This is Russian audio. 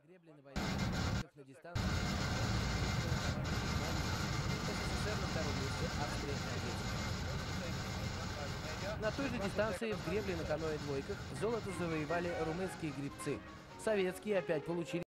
гребли на войне на дистанции. СССР на втором месте, Австрия на третьем. На той же дистанции в гребле на каноэ-двойках золото завоевали румынские гребцы. Советские опять получили